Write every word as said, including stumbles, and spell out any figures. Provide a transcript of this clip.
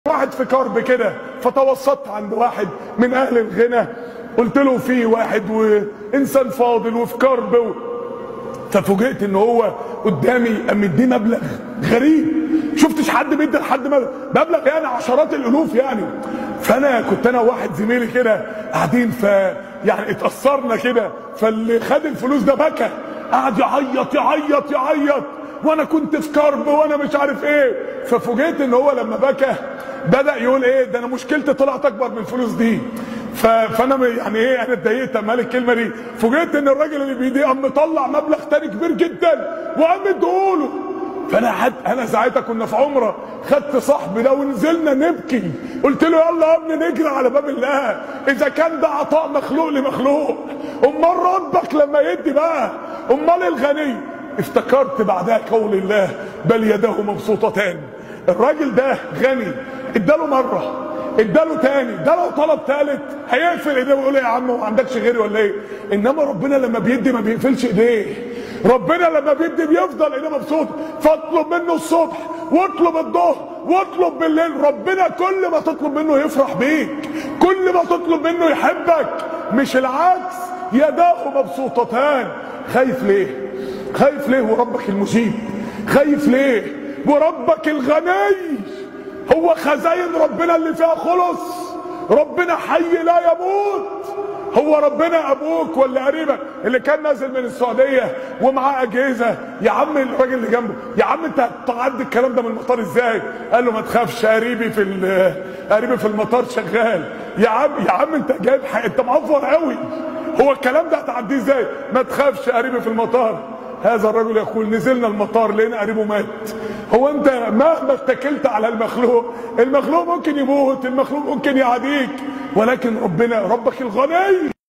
واحد في كرب كده، فتوسطت عند واحد من اهل الغنى، قلت له في واحد وانسان فاضل وفي كرب و... ففوجئت ان هو قدامي قام مديه مبلغ غريب، شفتش حد بيدي لحد مبلغ يعني عشرات الالوف يعني. فانا كنت انا وواحد زميلي كده قاعدين، ف يعني اتاثرنا كده، فاللي خد الفلوس ده بكى، قعد يعيط يعيط يعيط، وانا كنت في كرب وانا مش عارف ايه. ففوجئت ان هو لما بكى بدا يقول ايه ده، انا مشكلتي طلعت اكبر من الفلوس دي. فانا يعني ايه، انا اتضايقت مال الكلمه دي. فوجئت ان الراجل اللي بايديه قام مطلع مبلغ تاني كبير جدا وقام اديهوله. فانا حد انا ساعتها كنا في عمره، خدت صاحبي ده ونزلنا نبكي، قلت له يلا يا ابني نجري على باب الله، اذا كان ده عطاء مخلوق لمخلوق امال ربك لما يدي بقى، امال الغني. افتكرت بعدها قول الله بل يداه مبسوطتان. الراجل ده غني، اداله مره، اداله تاني، ده لو طلب تالت هيقفل ايديه ويقول يا عم ما عندكش غيري ولا ايه؟ انما ربنا لما بيدي ما بيقفلش ايديه، ربنا لما بيدي بيفضل ايديه مبسوطه. فاطلب منه الصبح واطلب الظهر واطلب بالليل، ربنا كل ما تطلب منه يفرح بيك، كل ما تطلب منه يحبك، مش العكس. يداه مبسوطتان. خايف ليه؟ خايف ليه وربك المجيب؟ خايف ليه وربك الغني؟ هو خزاين ربنا اللي فيها خلص، ربنا حي لا يموت. هو ربنا ابوك ولا قريبك اللي كان نازل من السعوديه ومعاه اجهزه؟ يا عم الراجل اللي جنبه، يا عم انت هتعدي الكلام ده من المطار ازاي؟ قال له ما تخافش، قريبي في قريبي في المطار شغال. يا عم يا عم انت جايب حق، انت معفر قوي، هو الكلام ده هتعديه ازاي؟ ما تخافش قريبي في المطار. هذا الرجل يقول نزلنا المطار لقينا قريبه مات. هو انت مهما اتكلت على المخلوق، المخلوق ممكن يموت، المخلوق ممكن يعاديك، ولكن ربنا ربك الغني